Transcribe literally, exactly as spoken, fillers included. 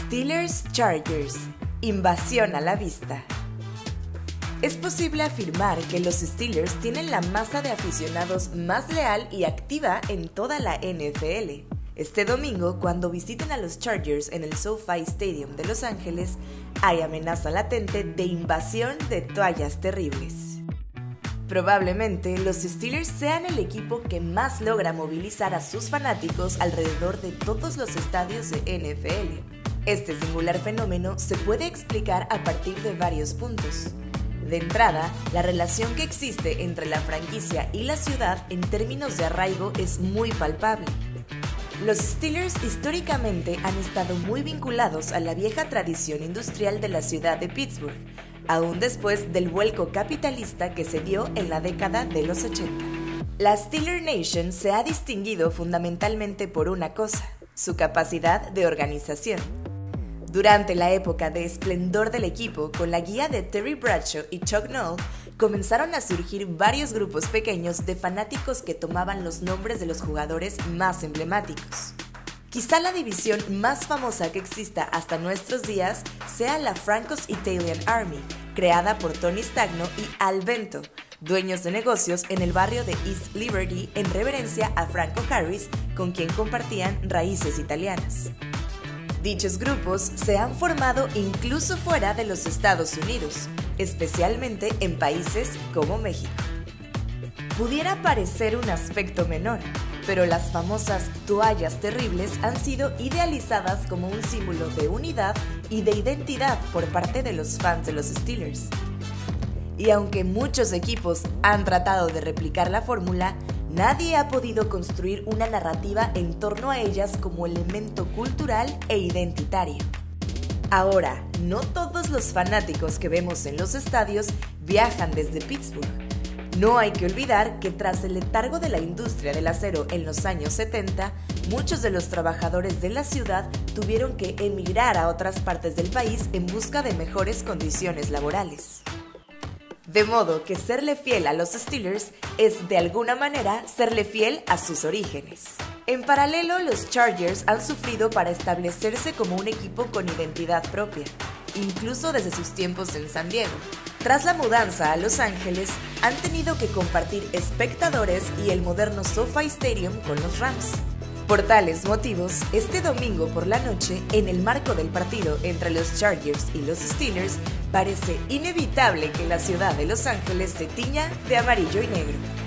Steelers Chargers. Invasión a la vista. Es posible afirmar que los Steelers tienen la masa de aficionados más leal y activa en toda la N F L. Este domingo, cuando visiten a los Chargers en el SoFi Stadium de Los Ángeles, hay amenaza latente de invasión de toallas terribles. Probablemente los Steelers sean el equipo que más logra movilizar a sus fanáticos alrededor de todos los estadios de N F L. Este singular fenómeno se puede explicar a partir de varios puntos. De entrada, la relación que existe entre la franquicia y la ciudad en términos de arraigo es muy palpable. Los Steelers históricamente han estado muy vinculados a la vieja tradición industrial de la ciudad de Pittsburgh, aún después del vuelco capitalista que se dio en la década de los ochenta. La Steeler Nation se ha distinguido fundamentalmente por una cosa: su capacidad de organización. Durante la época de esplendor del equipo, con la guía de Terry Bradshaw y Chuck Noll, comenzaron a surgir varios grupos pequeños de fanáticos que tomaban los nombres de los jugadores más emblemáticos. Quizá la división más famosa que exista hasta nuestros días sea la Franco's Italian Army, creada por Tony Stagno y Al Bento, dueños de negocios en el barrio de East Liberty en reverencia a Franco Harris, con quien compartían raíces italianas. Dichos grupos se han formado incluso fuera de los Estados Unidos, especialmente en países como México. Pudiera parecer un aspecto menor, pero las famosas toallas terribles han sido idealizadas como un símbolo de unidad y de identidad por parte de los fans de los Steelers. Y aunque muchos equipos han tratado de replicar la fórmula, nadie ha podido construir una narrativa en torno a ellas como elemento cultural e identitario. Ahora, no todos los fanáticos que vemos en los estadios viajan desde Pittsburgh. No hay que olvidar que tras el letargo de la industria del acero en los años setenta, muchos de los trabajadores de la ciudad tuvieron que emigrar a otras partes del país en busca de mejores condiciones laborales. De modo que serle fiel a los Steelers es, de alguna manera, serle fiel a sus orígenes. En paralelo, los Chargers han sufrido para establecerse como un equipo con identidad propia, incluso desde sus tiempos en San Diego. Tras la mudanza a Los Ángeles, han tenido que compartir espectadores y el moderno SoFi Stadium con los Rams. Por tales motivos, este domingo por la noche, en el marco del partido entre los Chargers y los Steelers, parece inevitable que la ciudad de Los Ángeles se tiña de amarillo y negro.